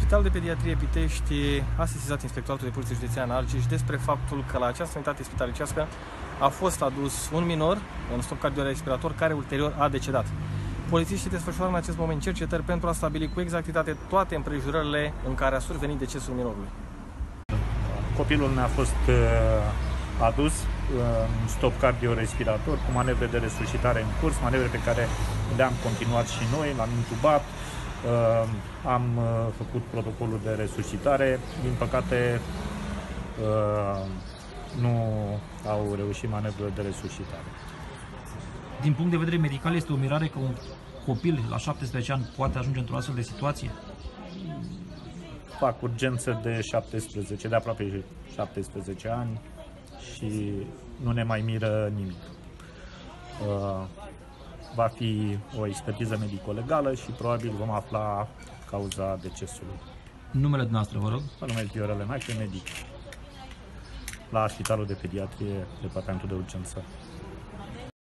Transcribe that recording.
Spitalul de Pediatrie Pitești a sesizat Inspectoratul de Poliție Județean Argeș despre faptul că la această unitate spitalicească a fost adus un minor în stop cardiorespirator care ulterior a decedat. Polițiștii desfășoară în acest moment cercetări pentru a stabili cu exactitate toate împrejurările în care a survenit decesul minorului. Copilul ne-a fost adus în stop cardiorespirator cu manevre de resuscitare în curs, manevre pe care le-am continuat și noi, l-am intubat, am făcut protocolul de resuscitare. Din păcate nu au reușit manevrele de resuscitare. Din punct de vedere medical, este o mirare că un copil la 17 ani poate ajunge într-o astfel de situație? Fac urgență de aproape 17 ani și nu ne mai miră nimic. Va fi o expertiză medico-legală și probabil vom afla cauza decesului. Numele dumneavoastră, vă rog? Mă numesc Viorel Lenache, medic la Spitalul de Pediatrie, Departamentul de Urgență.